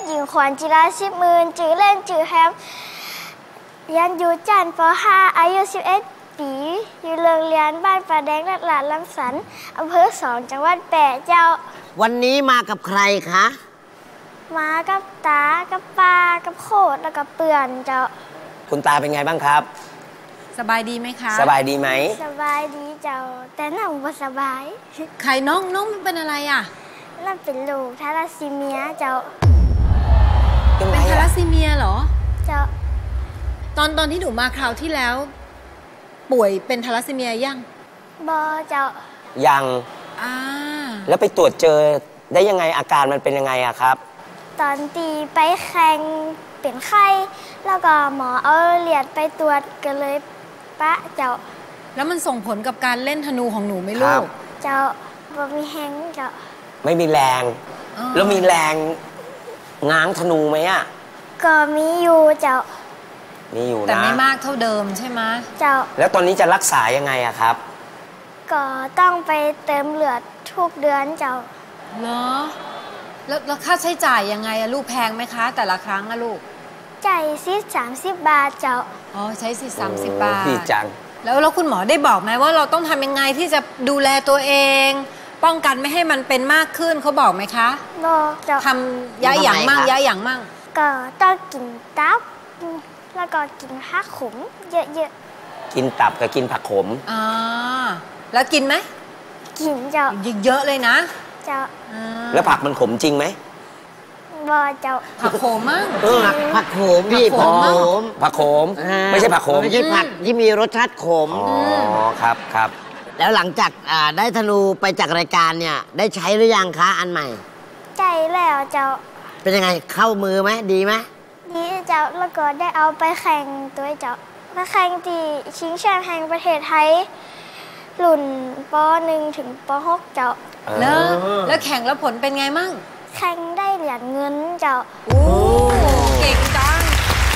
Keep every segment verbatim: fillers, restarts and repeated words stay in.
หญิงขวัญจิราชิบมืนจือเล่นจือแฮมเรียนอยู่จันทร์ป ห้า อายุสิบเอ็ดปีอยู่โรงเรียนบ้านป่าแดงตลาดลำสันอำเภอสองจังหวัดแปะเจ้าวันนี้มากับใครคะมากับตากับป้ากับโคตรแล้วก็เปื่อนเจ้าคุณตาเป็นไงบ้างครับสบายดีไหมคะสบายดีไหมสบายดีเจ้าแต่น้องบ่สบายใครน้องน้องเป็นอะไรอ่ะนั่นเป็นลูกทาราซีเมียเจ้าเป็นทาราซีเมียเหรอเจ้าตอนตอนที่หนูมาคราวที่แล้วป่วยเป็นทาราซีเมียยังบ่เจ้ายังอ่าแล้วไปตรวจเจอได้ยังไงอาการมันเป็นยังไงอะครับตอนตีไปแข่งเป็นไข้แล้วก็หมอเอาเลือดไปตรวจกันเลยปะเจ้าแล้วมันส่งผลกับการเล่นธนูของหนูไหมลูกเจ้าบ่มีแฮงเจ้าไม่มีแรงแล้วมีแรงง้างธนูไหมอะก็มีอยู่เจ้ามีอยู่นะแต่ไม่มากเท่าเดิมใช่ไหมเจ้าแล้วตอนนี้จะรักษายังไงอะครับก็ต้องไปเติมเลือดทุกเดือนเจ้าเหรอแล้วแล้วค่าใช้จ่ายยังไงอะลูกแพงไหมคะแต่ละครั้งอะลูกจ่ายสิสามสิบบาทเจ้าอ๋อใช้สิสามสิบบาทพี่จังแล้วแล้วคุณหมอได้บอกไหมว่าเราต้องทำยังไงที่จะดูแลตัวเองป้องกันไม่ให้มันเป็นมากขึ้นเขาบอกไหมคะบอกเจ้าทำยาอย่างมั่งยาอย่างมั่งก็ต้องกินตับแล้วก็กินผักขมเยอะๆกินตับกับกินผักขมอ่าแล้วกินไหมกินเจ้าเยอะๆเลยนะเจ้าแล้วผักมันขมจริงไหมบ่เจ้าผักโขมมั้งผักโขมพี่ผักโขมผักโขมไม่ใช่ผักโขมไม่ใช่ผักที่มีรสชาติขมอ๋อครับครับแล้วหลังจากได้ธนูไปจากรายการเนี่ยได้ใช้หรือยังคะอันใหม่ใช้แล้วเจ้าเป็นยังไงเข้ามือไหมดีไหมดีเจ้าแล้วก็ได้เอาไปแข่งตัวเจ้าไปแข่งที่ชิงแชมป์แห่งประเทศไทยรุ่นป.หนึ่ง ถึงป.หก เจ้าแล้วแล้วแข่งแล้วผลเป็นไงมั่งแข่งได้เหรียญเงินเจ้าโอ้เก่งจัง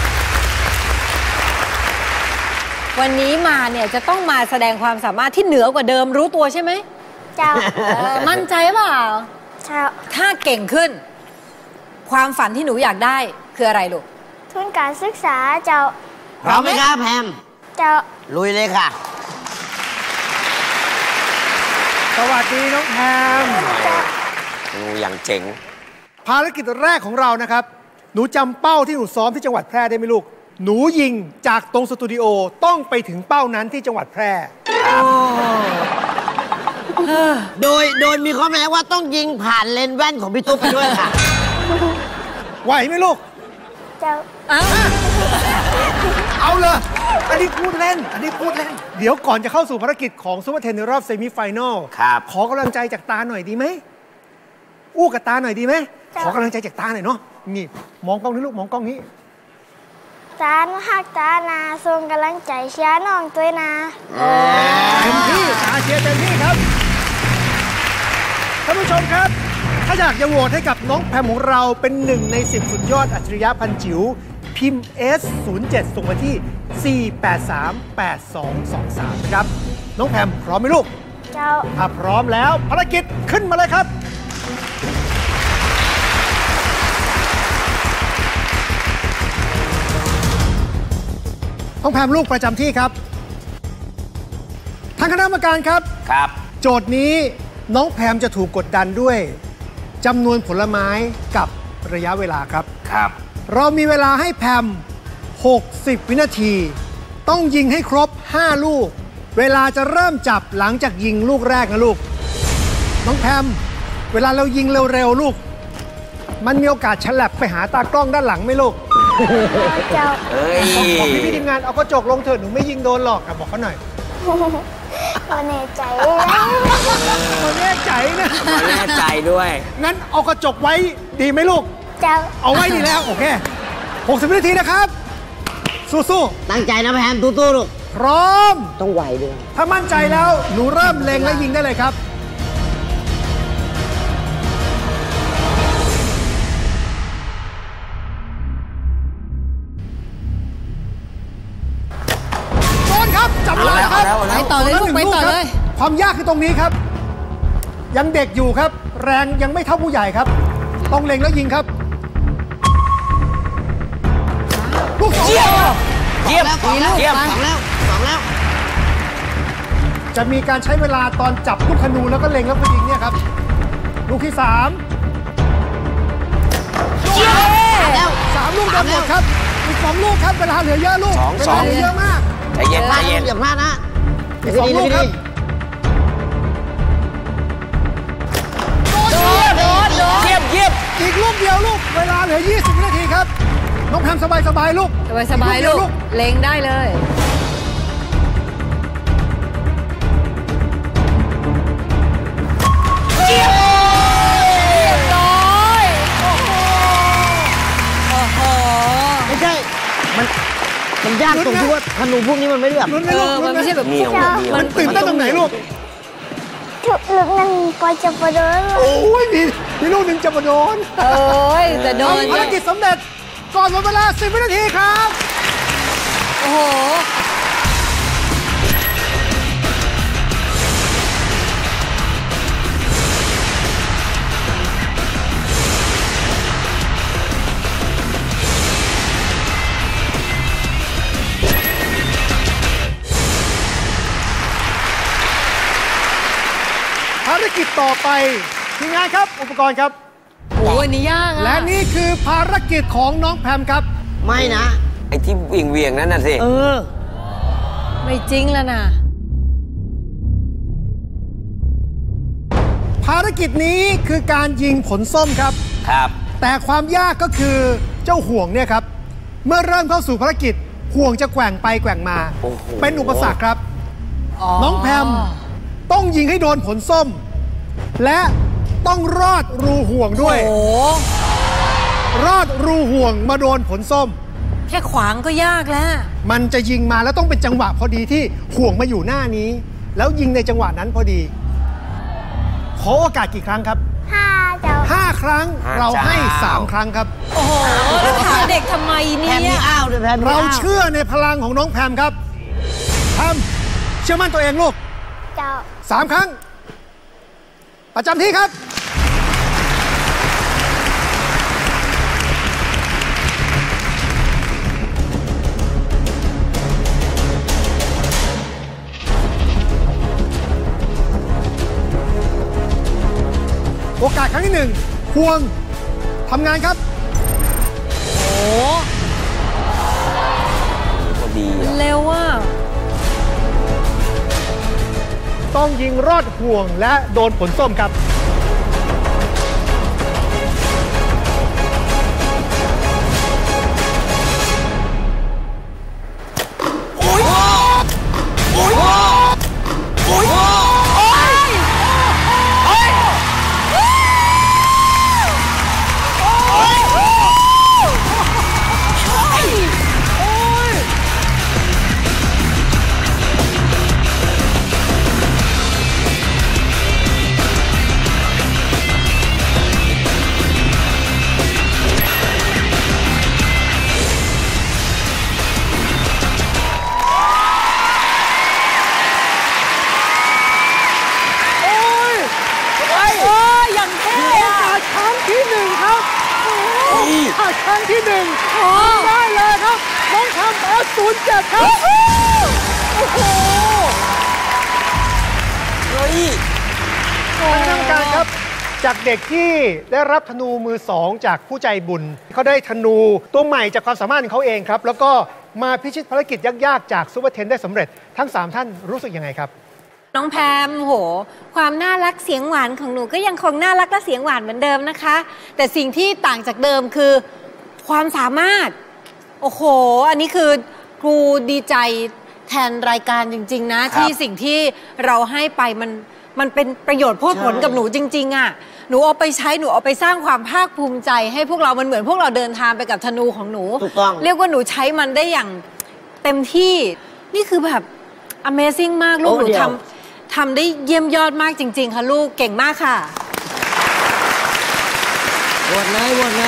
วันนี้มาเนี่ยจะต้องมาแสดงความสามารถที่เหนือกว่าเดิมรู้ตัวใช่ไหมเจ้ามั่นใจเปล่าเจ้าถ้าเก่งขึ้นความฝันที่หนูอยากได้คืออะไรลูกทุนการศึกษาเจ้าพร้อมไหมครับแพมเจ้าลุยเลยค่ะสวัสดีน้องแพมงูอย่างเจ๋งภารกิจแรกของเรานะครับหนูจำเป้าที่หนูซ้อมที่จังหวัดแพร่ได้ไหมลูกหนูยิงจากตรงสตูดิโอต้องไปถึงเป้านั้นที่จังหวัดแพร่โดยโดยมีข้อแม้ว่าต้องยิงผ่านเลนส์แว่นของพี่ตุ๊กไปด้วยค่ะไหวไหมลูกเจ้าเอาเลยอันนี้พูดเล่นอันนี้พูดเล่นเดี๋ยวก่อนจะเข้าสู่ภารกิจของซุปเปอร์เทนในรอบเซมิไฟแนลขอกำลังใจจากตาหน่อยดีไหมอู้กับตาหน่อยดีไหมขอกำลังใจจากตาหน่อยเนาะนี่มองกล้องนี้ลูกมองกล้องนี้ตาหักตานาส่งกำลังใจเชียร์น้องตัวนาเต็มที่ตาเชียร์เต็มที่ครับท่านผู้ชมครับถ้าอยากจะโหวตให้กับน้องแพมของเราเป็นหนึ่งในสิบสุดยอดอัจฉริยะพันจิ๋วพิมพ์ เอส ศูนย์ เจ็ด ส่งมาที่ สี่ แปด สาม แปด สอง สอง สาม นะครับน้องแพมพร้อมไหมลูกเจ้าถ้าพร้อมแล้วภารกิจขึ้นมาเลยครับน้องแพมลูกประจำที่ครับทางคณะกรรมการครับครับโจทย์นี้น้องแพมจะถูกกดดันด้วยจำนวนผลไม้กับระยะเวลาครับครับเรามีเวลาให้แพมหกสิบวินาทีต้องยิงให้ครบห้าลูกเวลาจะเริ่มจับหลังจากยิงลูกแรกนะลูกน้องแพมเวลาเรายิงเร็วๆลูกมันมีโอกาสฉลับไปหาตากล้องด้านหลังไหมลูกเจ้าเฮ้ยบอกพี่ทีมงานเอากระจกลงเถิดหนูไม่ยิงโดนหรอกบอกเขาหน่อยตัวแน่ใจตัวแน่ใจนะตัวแน่ใจด้วยงั้นเอากระจกไว้ดีไหมลูกเจ้าเอาไว้ดีแล้วโอเคหกสิบวินาทีนะครับสู้ๆตั้งใจนะแพมสู้ๆลูกพร้อมต้องไหวด้วยถ้ามั่นใจแล้วหนูเริ่มเล็งและยิงได้เลยครับโดนครับจับเลยครับไปต่อเลยลูกไปต่อเลยความยากคือตรงนี้ครับยังเด็กอยู่ครับแรงยังไม่เท่าผู้ใหญ่ครับต้องเล็งแล้วยิงครับเยี่ยมสองแล้วเยี่ยมสองแล้วสองแล้วจะมีการใช้เวลาตอนจับลูกธนูแล้วก็เล็งแล้วก็ยิงเนี่ยครับ ลูกที่สามแล้วสามลูกโดนหมดครับอีกสองลูกครับเวลาเหลือเยอะลูกสองเวสอลาง เหลือเยอะมากใจเย็นใจเย็นอย่าพลาดนะอีกสองลูกครับเยี่ยมเยี่ยมอีกลูกเดียวลูกเวลาเหลือยี่สิบวินาทีครับน้องแพมสบายสบายๆลูกสบายสบายอีลูเดีวกเล็งได้เลยเยี่ยมเรียบร้อยโอ้โหโอ้โหไม่ใช่ มันมันยากตรงที่ว่าธนูพวกนี้มันไม่ได้แบบลุ้นไหมเอลูกอลุ้มันนไหมไม่ใช่แบบเหนียวเหนียวมันตื่นเต้นตรงไหนลูกทุกลูกนั้นก็จะพอโดนโอ้ยมีมีลูกหนึ่งจะมาโดนโอ้ยจะโดนภารกิจสำเร็จก่อนหมดเวลาสิบวินาทีครับโอ้โหภารกิจต่อไปทีมงานครับอุปกรณ์ครับโอ้ยอันนี้ยากอะและนี่คือภารกิจของน้องแพมครับไม่นะไอ้ที่เวียงเวียงๆนั่นน่ะสิเออไม่จริงแล้วนะภารกิจนี้คือการยิงผลส้มครับครับแต่ความยากก็คือเจ้าห่วงเนี่ยครับ เมื่อเริ่มเข้าสู่ภารกิจห่วงจะแกว่งไปแกว่งมาโอ้โหเป็นอุปสรรคครับ น้องแพมต้องยิงให้โดนผลส้ม และต้องรอดรูห่วงด้วยโอ้รอดรูห่วงมาโดนผลส้มแค่ขวางก็ยากแล้วมันจะยิงมาแล้วต้องเป็นจังหวะพอดีที่ห่วงมาอยู่หน้านี้ แล้วยิงในจังหวะนั้นพอดี ขอโอกาสกี่ครั้งครับห้าเจ้าห้าครั้งห้าเราให้เจ้าสามครั้งครับโอ้โห แล้วถามเด็กทำไมแพเนี่มมียอ้าวด้วยแพมมีเราอ้าวเชื่อในพลังของน้องแพมครับแพมเชื่อมั่นตัวเองลูกเจ้าสามครั้ง ประจำที่ครับ โอกาสครั้งที่หนึ่งห่วงทำงานครับโอ้พอดีอะเร็วอ่ะต้องยิงรอดห่วงและโดนผลส้มครับ ขาดครั้งที่หนึ่งได้เลยครับน้องทำเอสศูนย์เจ็ดครับ โอ้โหเฮ้ยท่านกรรมการครับ จากเด็กที่ได้รับธนูมือสองจากผู้ใจบุญ เขาได้ธนูตัวใหม่จากความสามารถของเขาเองครับ แล้วก็มาพิชิตภารกิจยากๆจากซูเปอร์เทนได้สำเร็จทั้งสามท่านรู้สึกยังไงครับน้องแพมโห ความน่ารักเสียงหวานของหนูก็ยังคงน่ารักและเสียงหวานเหมือนเดิมนะคะ แต่สิ่งที่ต่างจากเดิมคือความสามารถ โอ้โห อันนี้คือครูดีใจแทนรายการจริงๆนะ ที่สิ่งที่เราให้ไปมันมันเป็นประโยชน์โพดผลกับหนูจริงๆอ่ะหนูเอาไปใช้หนูเอาไปสร้างความภาคภูมิใจให้พวกเรามันเหมือนพวกเราเดินทางไปกับธนูของหนูถูกต้องเรียกว่าหนูใช้มันได้อย่างเต็มที่นี่คือแบบ Amazing มากลูกหนูทำทำได้เยี่ยมยอดมากจริง ๆ ค่ะลูกเก่งมากค่ะโหวตเลยโหวตเลย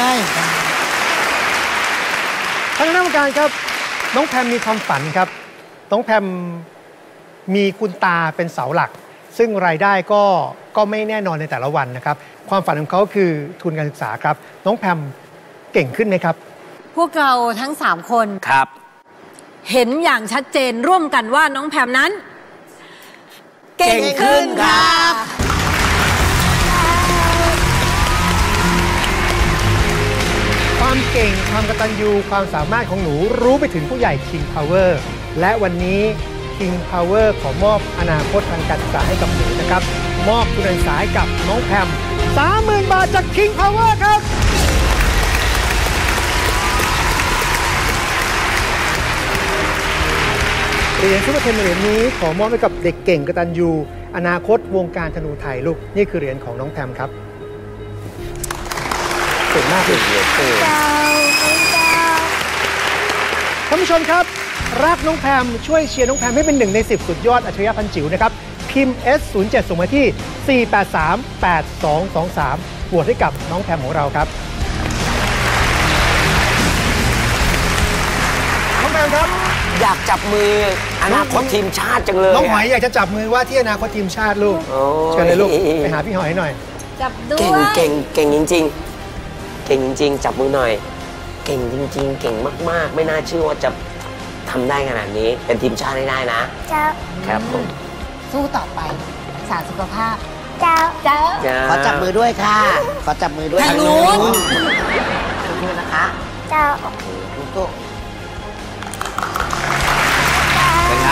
ท่านคณะกรรมการครับน้องแพมมีความฝันครับน้องแพมมีคุณตาเป็นเสาหลัก ซึ่งรายได้ก็ก็ไม่แน่นอนในแต่ละวันนะครับความฝันของเขาคือทุนการศึกษาครับน้องแพมเก่งขึ้นไหมครับพวกเราทั้งสามคนครับเห็นอย่างชัดเจนร่วมกันว่าน้องแพมนั้น เก่งขึ้นครับความเก่งความกตัญญูความสามารถของหนูรู้ไปถึงผู้ใหญ่ King Power และวันนี้ King Power ขอมอบอนาคตทางการศึกษาให้กับหนูนะครับมอบทุนการศึกษาให้กับน้องแพม สามหมื่น บาทจาก King Power ครับเหรียญซุปเปอร์เทนเหรียญนี้ขอมอบให้กับเด็กเก่งกตัญญูอนาคตวงการธนูไทยลูกนี่คือเหรียญของน้องแพมครับเก่งมากเลยเจ้าท่านผู้ชมครับรักน้องแพมช่วยเชียร์น้องแพมให้เป็นหนึ่งในสิบสุดยอดอัจฉริยะพันจิ๋วนะครับพิมพ์ เอส ศูนย์ เจ็ด ส่งมาที่สี่ แปด สาม แปด สอง สอง สามโหวตให้กับน้องแพมของเราครับน้องแพมครับอยากจับมืออนาคตทีมชาติจังเลยน้องหอยอยากจะจับมือว่าที่อนาคตทีมชาติลูกเชิญเลยลูกไปหาพี่หอยหน่อยจับด้วยเก่งเก่งเก่งจริงๆเก่งจริงๆจับมือหน่อยเก่งจริงๆเก่งมากๆไม่น่าเชื่อว่าจะทำได้ขนาดนี้เป็นทีมชาติได้นะเจ้าครับผมสู้ต่อไปสารสุขภาพเจ้าเจ้าขอจับมือด้วยค่ะขอจับมือด้วยทางนู้นสู้ๆนะคะเจ้าสู้ๆครับ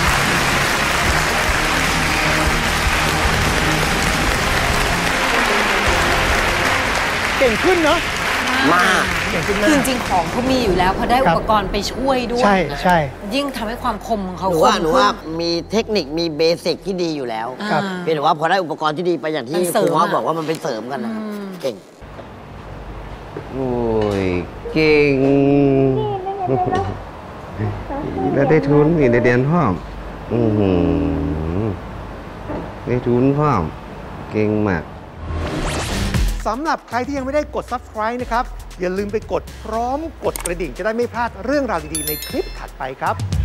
เก่งขึ้นเนาะมากเก่งขึ้นมากจริงๆของเขามีอยู่แล้วพอได้อุปกรณ์ไปช่วยด้วยใช่ใช่ยิ่งทำให้ความคมของเขาหนูว่าหนูว่ามีเทคนิคมีเบสิกที่ดีอยู่แล้วเพียงแต่ว่าพอได้อุปกรณ์ที่ดีไปอย่างที่ครูว่าบอกว่ามันเป็นเสริมกันนะเก่งโอ้ยเก่งแล้วได้ทุนนี่ได้เรียนพ่อมอือหือได้ทุนพ่อมเก่งมากสำหรับใครที่ยังไม่ได้กด ซับสไครบ์ นะครับอย่าลืมไปกดพร้อมกดกระดิ่งจะได้ไม่พลาดเรื่องราวดีๆในคลิปถัดไปครับ